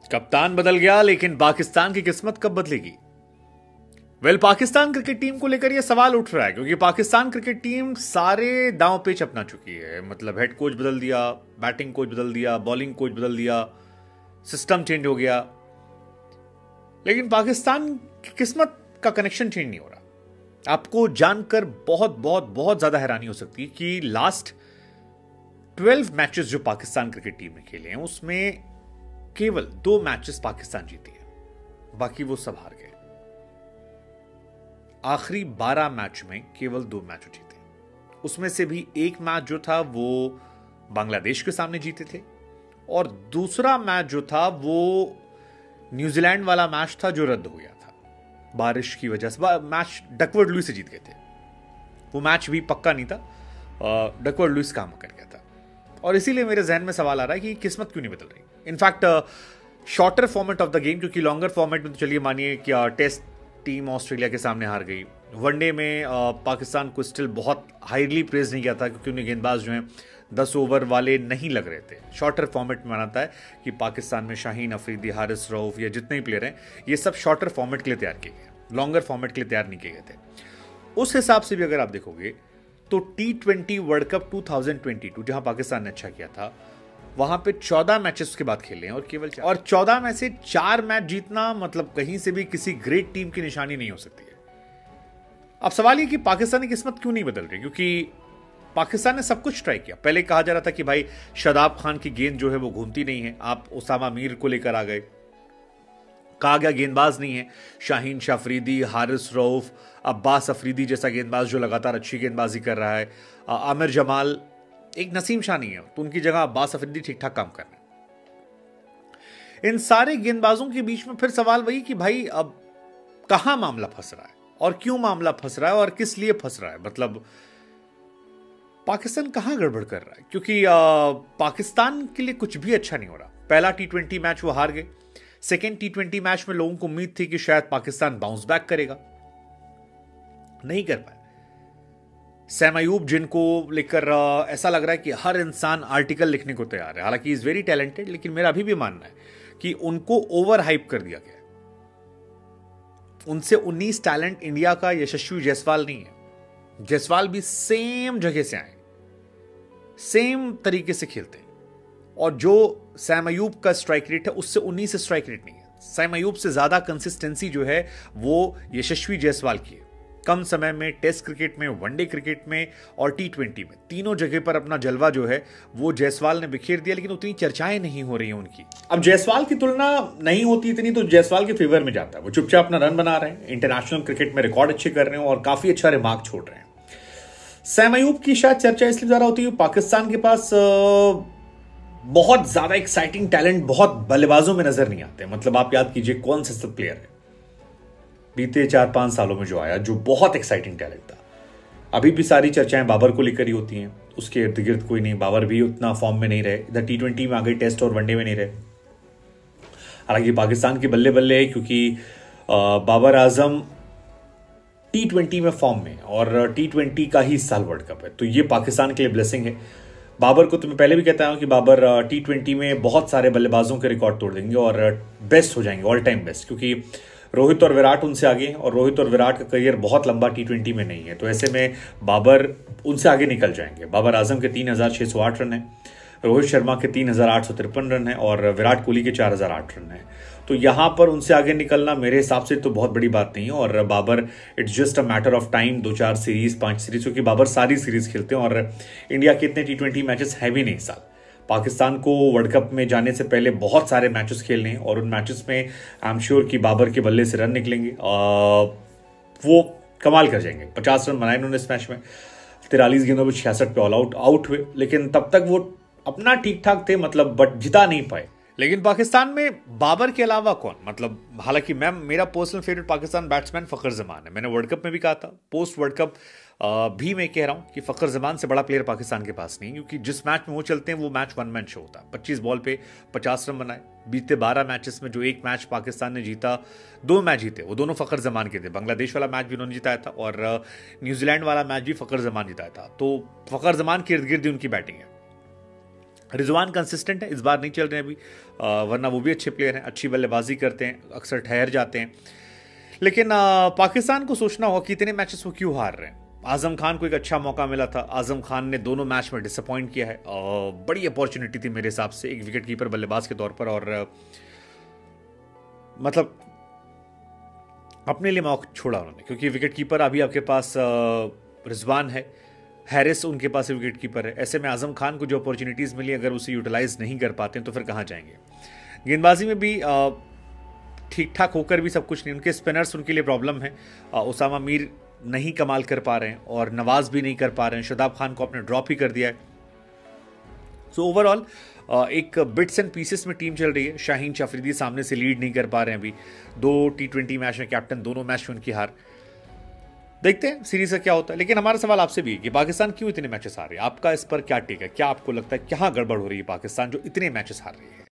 कप्तान बदल गया, लेकिन पाकिस्तान की किस्मत कब बदलेगी? पाकिस्तान क्रिकेट टीम को लेकर यह सवाल उठ रहा है क्योंकि पाकिस्तान क्रिकेट टीम सारे दांव पेच अपना चुकी है। मतलब हेड कोच बदल दिया, बैटिंग कोच बदल दिया, बॉलिंग कोच बदल दिया, सिस्टम चेंज हो गया, लेकिन पाकिस्तान की किस्मत का कनेक्शन चेंज नहीं हो रहा। आपको जानकर बहुत बहुत बहुत ज्यादा हैरानी हो सकती है कि लास्ट 12 मैचेस जो पाकिस्तान क्रिकेट टीम ने खेले हैं उसमें केवल 2 मैचेस पाकिस्तान जीती है, बाकी वो सब हार गए। आखिरी 12 मैच में केवल 2 मैच जीते, उसमें से भी एक मैच जो था वो बांग्लादेश के सामने जीते थे और दूसरा मैच जो था वो न्यूजीलैंड वाला मैच था जो रद्द हो गया था बारिश की वजह से। मैच डकवर्थ लुईस से जीत गए थे, वो मैच भी पक्का नहीं था, डकवर्थ लुईस काम कर गया था। और इसीलिए मेरे जहन में सवाल आ रहा है कि किस्मत क्यों नहीं बदल रही। In fact shorter format of the game, क्योंकि लॉन्गर फॉर्मेट में तो चलिए मानिए कि टेस्ट टीम ऑस्ट्रेलिया के सामने हार गई, वनडे में पाकिस्तान को स्टिल बहुत हाईली प्रेज नहीं किया था क्योंकि उन्हें गेंदबाज जो हैं 10 ओवर वाले नहीं लग रहे थे। शॉर्टर फॉर्मेट में मानता है कि पाकिस्तान में शाहीन अफरीदी, हारिस रऊफ या जितने भी प्लेयर हैं ये सब शॉर्टर फॉर्मेट के लिए तैयार किए गए, लॉन्गर फॉर्मेट के लिए तैयार नहीं किए गए थे। उस हिसाब से भी अगर आप देखोगे तो T20 वर्ल्ड कप 2022 जहां पाकिस्तान ने अच्छा किया था, वहां पे 14 मैचेस के बाद खेले हैं और केवल 14 में से 4 मैच जीतना मतलब कहीं से भी किसी ग्रेट टीम की निशानी नहीं हो सकती है। अब सवाल ये कि पाकिस्तान की किस्मत क्यों नहीं बदल रही, क्योंकि पाकिस्तान ने सब कुछ ट्राई किया। पहले कहा जा रहा था कि भाई शादाब खान की गेंद जो है वो घूमती नहीं है, आप उसामा मीर को लेकर आ गए, कहा गया गेंदबाज नहीं है, शाहीन अफरीदी, हारिस रऊफ, अब्बास अफरीदी जैसा गेंदबाज जो लगातार अच्छी गेंदबाजी कर रहा है, आमिर जमाल, एक नसीम शाह नहीं है, तो उनकी जगह अब्बास अफरीदी ठीक ठाक काम कर रहे हैं। इन सारे गेंदबाजों के बीच में फिर सवाल वही कि भाई अब कहां मामला फंस रहा है और क्यों मामला फंस रहा है और किस लिए फंस रहा है, मतलब पाकिस्तान कहां गड़बड़ कर रहा है। क्योंकि पाकिस्तान के लिए कुछ भी अच्छा नहीं हो रहा। पहला T20 मैच वो हार गए, सेकेंड T20 मैच में लोगों को उम्मीद थी कि शायद पाकिस्तान बाउंस बैक करेगा, नहीं कर पाया। सैम अयूब जिनको लेकर ऐसा लग रहा है कि हर इंसान आर्टिकल लिखने को तैयार है, हालांकि इज वेरी टैलेंटेड, लेकिन मेरा अभी भी मानना है कि उनको ओवर हाइप कर दिया गया। उनसे 19 टैलेंट इंडिया का यशस्वी जायसवाल नहीं है। जायसवाल भी सेम जगह से आए, सेम तरीके से खेलते हैं, और जो सैम अयूब का स्ट्राइक रेट है उससे 19 स्ट्राइक रेट नहीं है। सैम अयूब से ज्यादा कंसिस्टेंसी जो है वो यशस्वी जायसवाल की है। कम समय में टेस्ट क्रिकेट में, वनडे क्रिकेट में और T20 में तीनों जगह पर अपना जलवा जो है वो जायसवाल ने बिखेर दिया, लेकिन उतनी चर्चाएं नहीं हो रही हैं उनकी। अब जायसवाल की तुलना नहीं होती इतनी तो जायसवाल के फेवर में जाता है। वो चुपचाप अपना रन बना रहे हैं, इंटरनेशनल क्रिकेट में रिकॉर्ड अच्छे कर रहे हैं और काफी अच्छा रिमार्क छोड़ रहे हैं। सैम अयूब की शायद चर्चा इसलिए ज्यादा होती है, पाकिस्तान के पास बहुत ज्यादा एक्साइटिंग टैलेंट बहुत बल्लेबाजों में नजर नहीं आते। मतलब आप याद कीजिए कौन सा सब प्लेयर है बीते 4-5 सालों में जो आया जो बहुत एक्साइटिंग टैलेंट था। अभी भी सारी चर्चाएं बाबर को लेकर ही होती हैं, उसके इर्द गिर्द कोई नहीं। बाबर भी उतना फॉर्म में नहीं रहे, इधर T20 में आ गए, टेस्ट और वनडे में नहीं रहे। हालांकि पाकिस्तान के बल्ले बल्ले है क्योंकि बाबर आजम T20 में फॉर्म में और T20 का ही इस साल वर्ल्ड कप है, तो ये पाकिस्तान के लिए ब्लेसिंग है। बाबर को तो मैं पहले भी कहता हूं कि बाबर T20 में बहुत सारे बल्लेबाजों के रिकॉर्ड तोड़ देंगे और बेस्ट हो जाएंगे, ऑल टाइम बेस्ट, क्योंकि रोहित और विराट उनसे आगे हैं और रोहित और विराट का करियर बहुत लंबा T20 में नहीं है, तो ऐसे में बाबर उनसे आगे निकल जाएंगे। बाबर आजम के 3608 रन है, रोहित शर्मा के 3853 रन है और विराट कोहली के 4008 रन है, तो यहां पर उनसे आगे निकलना मेरे हिसाब से तो बहुत बड़ी बात नहीं है। और Babar it's just a matter of time, 2-4 series 5 series, क्योंकि बाबर सारी सीरीज खेलते हैं और इंडिया के इतने T20 मैचेस है भी नहीं इस साल। पाकिस्तान को वर्ल्ड कप में जाने से पहले बहुत सारे मैचेस खेलने हैं और उन मैचेस में आई एम श्योर कि बाबर के बल्ले से रन निकलेंगे, वो कमाल कर जाएंगे। 50 रन बनाए उन्होंने इस मैच में, 43 गेंदों में 66 पे ऑल आउट हुए, लेकिन तब तक वो अपना ठीक ठाक थे, मतलब बट जिता नहीं पाए। लेकिन पाकिस्तान में बाबर के अलावा कौन, मतलब हालांकि मेरा personal favourite Pakistan batsman Fakhar Zaman है। मैंने वर्ल्ड कप में भी कहा था, पोस्ट वर्ल्ड कप भी मैं कह रहा हूं कि फखर जमान से बड़ा प्लेयर पाकिस्तान के पास नहीं, क्योंकि जिस मैच में वो चलते हैं वो मैच वन मैन शो होता है। 25 बॉल पे 50 रन बनाए। बीते 12 मैचेस में जो एक मैच पाकिस्तान ने जीता, 2 मैच जीते वो दोनों फखर जमान के थे। बांग्लादेश वाला मैच भी उन्होंने जिताया था और न्यूजीलैंड वाला मैच भी फखर जमान जिताया था, तो फखर जमान के इर्द गिर्द उनकी बैटिंग है। रिजवान कंसिस्टेंट है, इस बार नहीं चल रहे हैं अभी, वरना वो भी अच्छे प्लेयर हैं, अच्छी बल्लेबाजी करते हैं, अक्सर ठहर जाते हैं। लेकिन पाकिस्तान को सोचना होगा कि इतने मैचेस वो क्यों हार रहे हैं। आजम खान को एक अच्छा मौका मिला था, आजम खान ने दोनों मैच में डिसअपॉइंट किया है। बड़ी अपॉर्चुनिटी थी मेरे हिसाब से एक विकेट कीपर बल्लेबाज के तौर पर, और मतलब अपने लिए मौका छोड़ा उन्होंने, क्योंकि विकेट कीपर अभी आपके पास रिजवान है, हैरिस उनके पास विकेट कीपर है। ऐसे में आजम खान को जो अपॉर्चुनिटीज़ मिली, अगर उसे यूटिलाइज नहीं कर पाते हैं तो फिर कहाँ जाएंगे। गेंदबाजी में भी ठीक ठाक होकर भी सब कुछ नहीं, उनके स्पिनर्स उनके लिए प्रॉब्लम है। उसामा मीर नहीं कमाल कर पा रहे हैं और नवाज भी नहीं कर पा रहे हैं, शादाब खान को आपने ड्रॉप ही कर दिया है। सो ओवरऑल एक बिट्स एंड पीसेस में टीम चल रही है। शाहीन अफरीदी सामने से लीड नहीं कर पा रहे हैं अभी, 2 T20 मैच में कैप्टन, दोनों मैच में उनकी हार। देखते हैं सीरीज का क्या होता है। लेकिन हमारा सवाल आपसे भी है कि पाकिस्तान क्यों इतने मैचेस हार रही है, आपका इस पर क्या टेक है, क्या आपको लगता है क्या गड़बड़ हो रही है पाकिस्तान जो इतने मैचेस हार रही है।